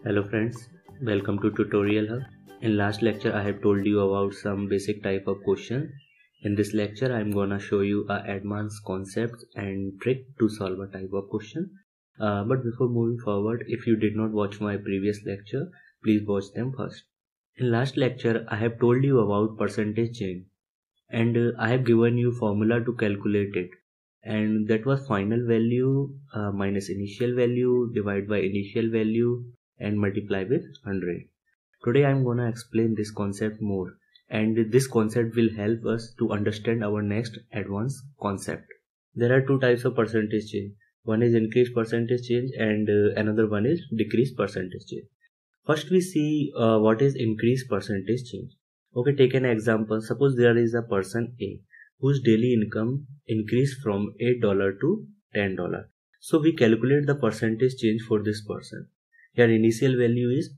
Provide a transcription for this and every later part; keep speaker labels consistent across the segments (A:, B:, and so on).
A: Hello friends, welcome to Tutorial Hub. In last lecture I have told you about some basic type of question. In this lecture I am gonna show you advanced concepts and trick to solve a type of question. But before moving forward, if you did not watch my previous lecture, please watch them first. In last lecture I have told you about percentage change and I have given you formula to calculate it, and that was final value minus initial value divided by initial value and multiply with 100. Today I am gonna explain this concept more, and this concept will help us to understand our next advanced concept. There are two types of percentage change. One is increased percentage change and another one is decreased percentage change. First we see what is increased percentage change. Okay, take an example. Suppose there is a person A whose daily income increased from $8 to $10. So we calculate the percentage change for this person. Here initial value is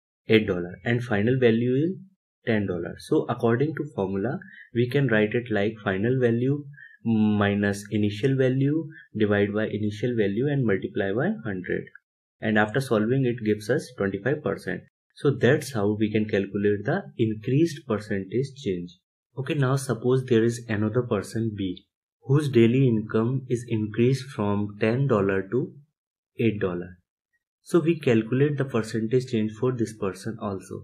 A: $8 and final value is $10. So according to formula, we can write it like final value minus initial value divided by initial value and multiply by 100. And after solving it gives us 25%. So that's how we can calculate the increased percentage change. Okay, now suppose there is another person B whose daily income is increased from $10 to $8. So we calculate the percentage change for this person also.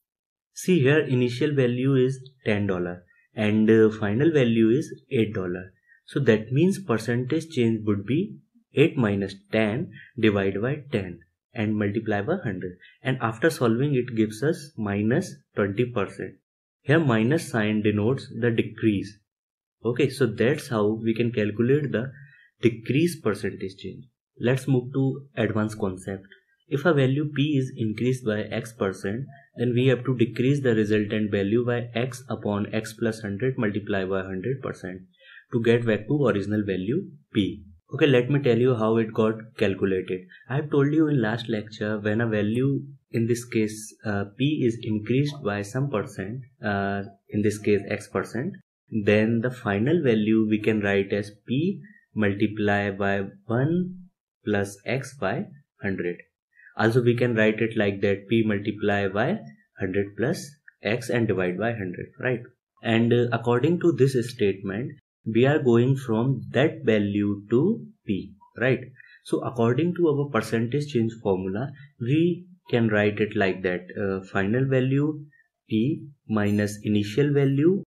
A: See here initial value is $10 and final value is $8. So that means percentage change would be 8 minus 10 divided by 10 and multiply by 100, and after solving it gives us minus 20%. Here minus sign denotes the decrease. Okay, so that's how we can calculate the decreased percentage change. Let's move to advanced concept. If a value P is increased by X%, then we have to decrease the resultant value by X upon X plus 100 multiplied by 100% to get back to original value P. Okay, let me tell you how it got calculated. I have told you in last lecture, when a value, in this case P, is increased by some percent, in this case X%, then the final value we can write as P multiplied by 1 plus X by 100. Also we can write it like that, P multiplied by 100 plus X and divide by 100, right? And according to this statement, we are going from that value to P, right? So according to our percentage change formula, we can write it like that, final value P minus initial value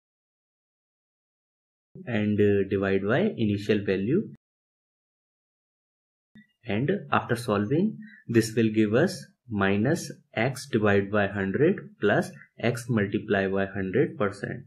A: and divide by initial value, and after solving this will give us minus X divided by 100 plus X multiplied by 100%.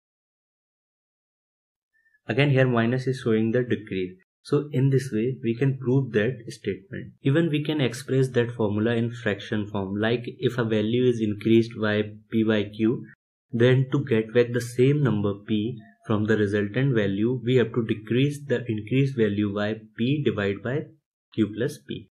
A: Again here minus is showing the decrease. So in this way we can prove that statement. Even we can express that formula in fraction form, like if a value is increased by P by Q, then to get back the same number P from the resultant value, we have to decrease the increased value by P divided by Q plus P.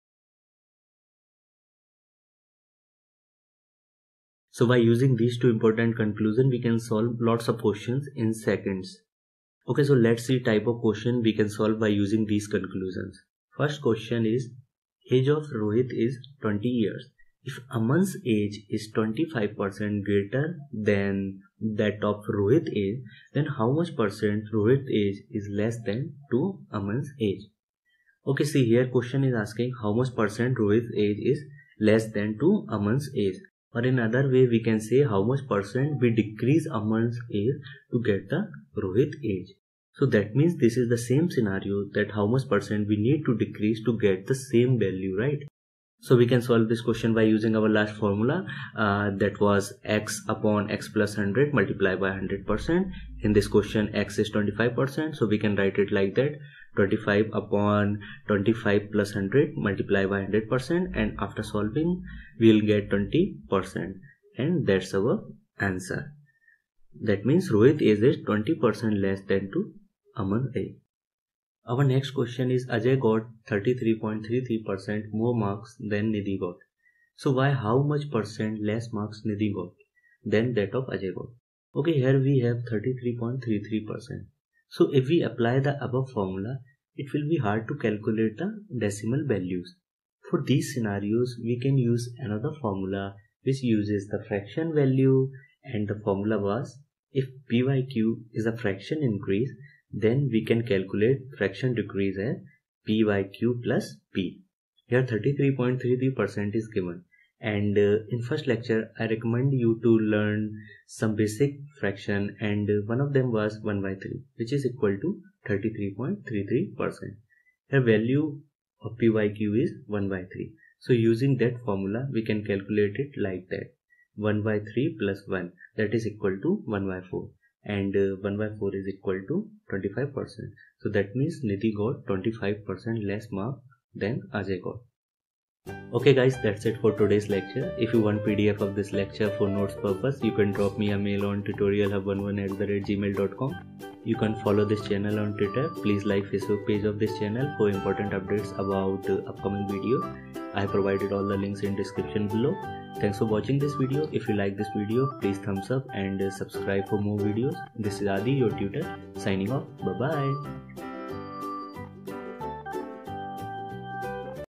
A: So by using these two important conclusions, we can solve lots of questions in seconds. Okay, so let's see type of question we can solve by using these conclusions. First question is, age of Rohit is 20 years. If Aman's age is 25% greater than that of Rohit age, then how much percent Rohit age is less than to Aman's age? Okay, see here question is asking how much percent Rohit's age is less than to Aman's age. Or in other way we can say how much percent we decrease Aman's age to get the Rohit age. So that means this is the same scenario, that how much percent we need to decrease to get the same value, right? So we can solve this question by using our last formula, that was X upon X plus 100 multiplied by 100%. In this question X is 25%, so we can write it like that, 25 upon 25 plus 100 multiplied by 100%, and after solving we will get 20%, and that's our answer. That means Rohit age is 20% less than to Aman age. Our next question is, Ajay got 33.33% more marks than Nidhi got. So why how much percent less marks Nidhi got than that of Ajay got? Okay, here we have 33.33%. So if we apply the above formula, it will be hard to calculate the decimal values. For these scenarios, we can use another formula which uses the fraction value, and the formula was, if p by q is a fraction increase, then we can calculate fraction decrease as p by q plus p. Here 33.33% is given, and in first lecture I recommend you to learn some basic fraction, and one of them was 1 by 3, which is equal to 33.33%. Here value of p by q is 1 by 3. So using that formula we can calculate it like that: 1 by 3 plus 1, that is equal to 1 by 4, and 1 by 4 is equal to 25%. So that means Nidhi got 25% less mark than Ajay got. Okay guys, that's it for today's lecture. If you want PDF of this lecture for notes purpose, you can drop me a mail on tutorialhub11@gmail.com. You can follow this channel on Twitter. Please like Facebook page of this channel for important updates about upcoming videos. I have provided all the links in description below. Thanks for watching this video. If you like this video, please thumbs up and subscribe for more videos. This is Adi, your tutor, signing off. Bye bye.